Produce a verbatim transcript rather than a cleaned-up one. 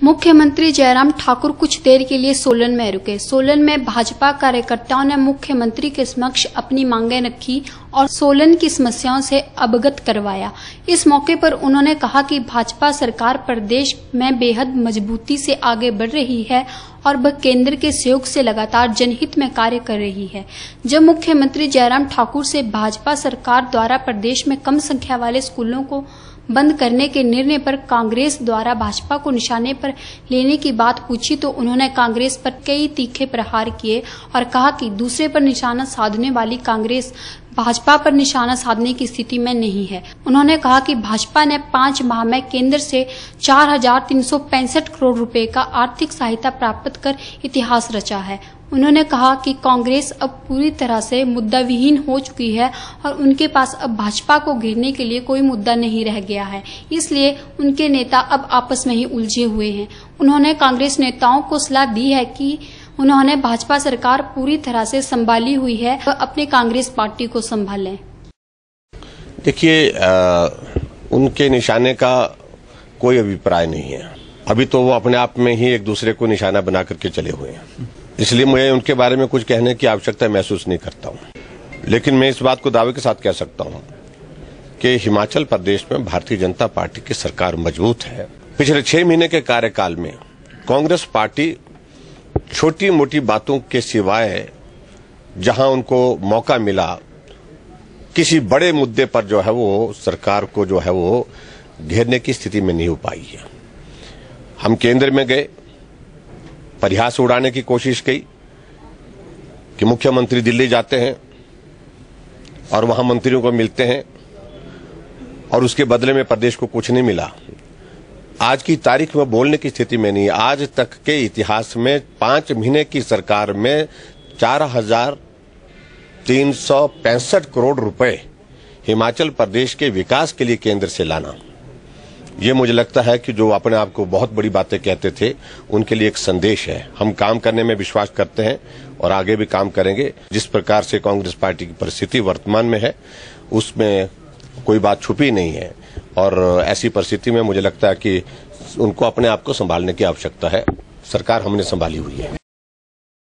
मुख्यमंत्री जयराम ठाकुर कुछ देर के लिए सोलन में रुके। सोलन में भाजपा कार्यकर्ताओं ने मुख्यमंत्री के समक्ष अपनी मांगें रखी और सोलन की समस्याओं से अवगत करवाया। इस मौके पर उन्होंने कहा कि भाजपा सरकार प्रदेश में बेहद मजबूती से आगे बढ़ रही है और वह केंद्र के सहयोग से लगातार जनहित में कार्य कर रही है। जब मुख्यमंत्री जयराम ठाकुर से भाजपा सरकार द्वारा प्रदेश में कम संख्या वाले स्कूलों को बंद करने के निर्णय पर कांग्रेस द्वारा भाजपा को निशाने पर लेने की बात पूछी तो उन्होंने कांग्रेस पर कई तीखे प्रहार किए और कहा कि दूसरे पर निशाना साधने वाली कांग्रेस भाजपा पर निशाना साधने की स्थिति में नहीं है। उन्होंने कहा कि भाजपा ने पांच माह में केंद्र से चार हजार तीन सौ पैंसठ करोड़ रुपए का आर्थिक सहायता प्राप्त कर इतिहास रचा है। उन्होंने कहा कि कांग्रेस अब पूरी तरह से मुद्दा विहीन हो चुकी है और उनके पास अब भाजपा को घेरने के लिए कोई मुद्दा नहीं रह गया है, इसलिए उनके नेता अब आपस में ही उलझे हुए हैं। उन्होंने कांग्रेस नेताओं को सलाह दी है कि उन्होंने भाजपा सरकार पूरी तरह से संभाली हुई है, वह अपने कांग्रेस पार्टी को संभालें। देखिए, उनके निशाने का कोई अभिप्राय नहीं है। अभी तो वो अपने आप में ही एक दूसरे को निशाना बना करके चले हुए हैं, इसलिए मैं उनके बारे में कुछ कहने की आवश्यकता महसूस नहीं करता हूं। लेकिन मैं इस बात को दावे के साथ कह सकता हूं कि हिमाचल प्रदेश में भारतीय जनता पार्टी की सरकार मजबूत है। पिछले छह महीने के कार्यकाल में कांग्रेस पार्टी छोटी मोटी बातों के सिवाय जहां उनको मौका मिला, किसी बड़े मुद्दे पर जो है वो सरकार को जो है वो घेरने की स्थिति में नहीं हो पाई है। हम केंद्र में गए, परिहास उड़ाने की कोशिश की कि मुख्यमंत्री दिल्ली जाते हैं और वहां मंत्रियों को मिलते हैं और उसके बदले में प्रदेश को कुछ नहीं मिला। आज की तारीख में बोलने की स्थिति में नहीं। आज तक के इतिहास में पांच महीने की सरकार में चार हजार तीन सौ पैंसठ करोड़ रुपए हिमाचल प्रदेश के विकास के लिए केंद्र से लाना, ये मुझे लगता है कि जो अपने आप को बहुत बड़ी बातें कहते थे उनके लिए एक संदेश है। हम काम करने में विश्वास करते हैं और आगे भी काम करेंगे। जिस प्रकार से कांग्रेस पार्टी की परिस्थिति वर्तमान में है उसमें कोई बात छुपी नहीं है और ऐसी परिस्थिति में मुझे लगता है कि उनको अपने आप को संभालने की आवश्यकता है। सरकार हमने संभाली हुई है।